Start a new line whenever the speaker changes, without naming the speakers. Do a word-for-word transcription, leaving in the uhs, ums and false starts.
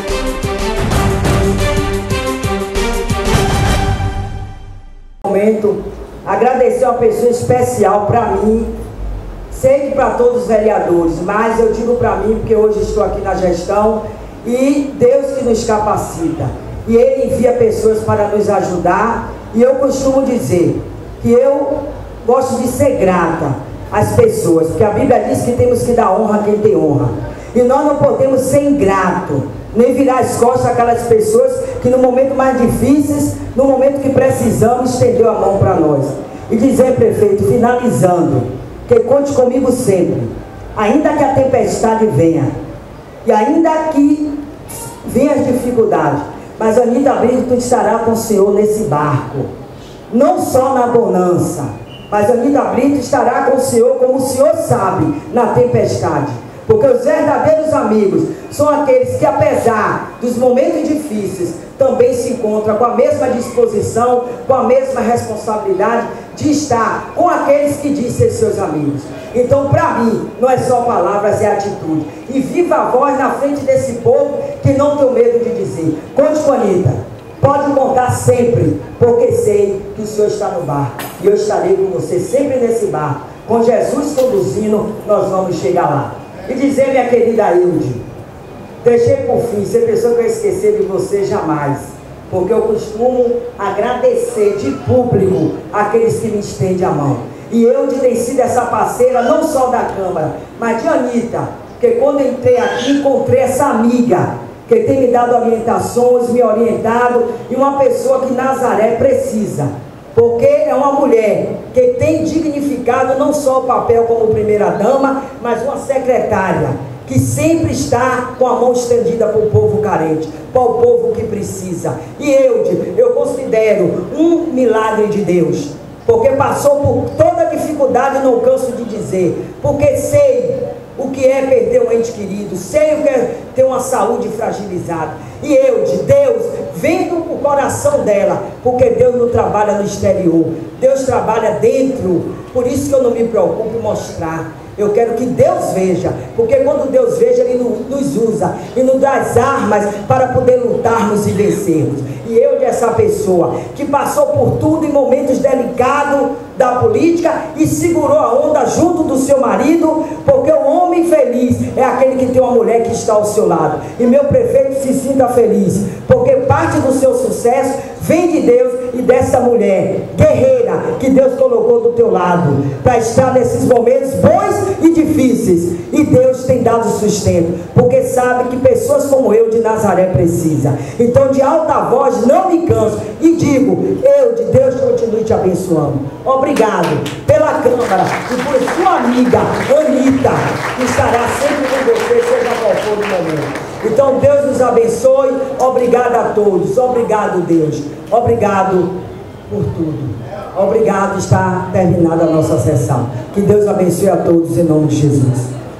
Momento, agradecer uma pessoa especial para mim, sei que para todos os vereadores, mas eu digo para mim porque hoje estou aqui na gestão e Deus que nos capacita e Ele envia pessoas para nos ajudar. E eu costumo dizer que eu gosto de ser grata às pessoas, porque a Bíblia diz que temos que dar honra a quem tem honra, e nós não podemos ser ingrato, nem virar as costas àquelas pessoas que no momento mais difíceis, no momento que precisamos, estendeu a mão para nós. E dizer, prefeito, finalizando, que conte comigo sempre, ainda que a tempestade venha, e ainda que venha as dificuldades, mas Anita Brito estará com o Senhor nesse barco, não só na bonança, mas Anita Brito estará com o Senhor, como o Senhor sabe, na tempestade. Porque os verdadeiros amigos são aqueles que, apesar dos momentos difíceis, também se encontram com a mesma disposição, com a mesma responsabilidade de estar com aqueles que dizem ser seus amigos. Então, para mim, não é só palavras, é atitude. E viva a voz na frente desse povo que não tem medo de dizer. Conte com a Anita, pode contar sempre, porque sei que o Senhor está no barco. E eu estarei com você sempre nesse barco. Com Jesus conduzindo, nós vamos chegar lá. E dizer, minha querida Hilde, deixei por fim, você pensou que eu ia esquecer de você? Jamais, porque eu costumo agradecer de público aqueles que me estendem a mão. E Hilde tem sido essa parceira não só da Câmara, mas de Anita, porque quando eu entrei aqui, encontrei essa amiga que tem me dado orientações, me orientado, e uma pessoa que Nazaré precisa, porque é uma mulher que tem dignificado não só o papel como primeira-dama, mas uma secretária que sempre está com a mão estendida para o povo carente, para o povo que precisa. E eu, eu considero um milagre de Deus, porque passou por toda a dificuldade, não canso de dizer, porque sei o que é perder um ente querido, sei o que é ter uma saúde fragilizada. E eu, de Deus, vendo o coração dela, porque Deus não trabalha no exterior, Deus trabalha dentro. Por isso que eu não me preocupo em mostrar. Eu quero que Deus veja, porque quando Deus veja, Ele nos usa e nos dá as armas para poder lutarmos e vencermos. E eu, dessa pessoa que passou por tudo em momentos delicados da política e segurou a onda junto do seu marido, porque o homem feliz é aquele que tem uma mulher que está ao seu lado. E meu prefeito, se sinta feliz, porque parte do seu sucesso vem de Deus e dessa mulher guerreira que Deus colocou do teu lado, para estar nesses momentos bons e difíceis. E Deus tem dado sustento, porque sabe que pessoas como eu de Nazaré precisa. Então, de alta voz, não me canso e digo, eu de Deus continue te abençoando. Obrigado pela Câmara e por sua amiga Anita, que estará sempre com você, seja qual for o momento. Então Deus nos abençoe. Obrigado a todos. Obrigado, Deus. Obrigado por tudo. Obrigado, está terminada a nossa sessão. Que Deus abençoe a todos em nome de Jesus.